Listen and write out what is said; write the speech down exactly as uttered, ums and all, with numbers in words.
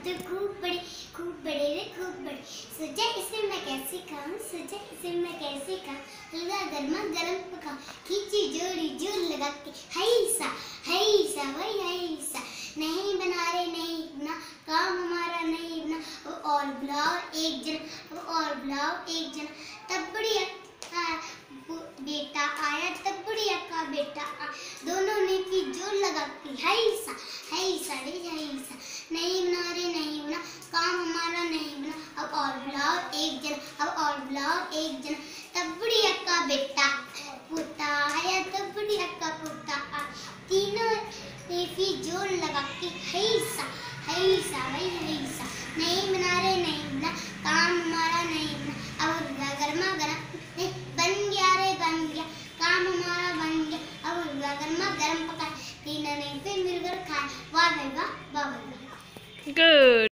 तो खूब बड़े खूब बड़े रे खूब बड़े। सोचा इसे मैं कैसे खाऊं, सोचा इसे मैं कैसे खाऊं, हलवा गर्मा गरम पकाऊं, खींची जोड़ी जोर लगा के हैसा हैसा वही हैसा। नहीं बना रे नहीं बना, काम हमारा नहीं बना, अब और बुलाओ एक जना, अब और बुलाओ एक जना। तब बुढ़िया का बेटा आया, तब बुढ़िया का बेटा आया, दोनों ने की जोर लगा के हैसा हैसा रे हैसा। नहीं बना रे नहीं बना, काम हमारा नहीं बना, अब और बुलाओ एक जना, अब और बुलाओ एक जना। तब बुढ़िया का बेटा पोता आया, तब बुढ़िया का पोता आया, तीनों ने भी जोर लगा के हैसा हैसा वही हैसा। नहीं बना रे नहीं बना, काम हमारा नहीं बना, अब गर्मा गरम बन गया रे बन गया, काम हमारा बन गया, अब गर्मा गरम पका, तीनों ने फिर मिलकर खाया। वाह भाई वाह, वाह भाई वाह। Good.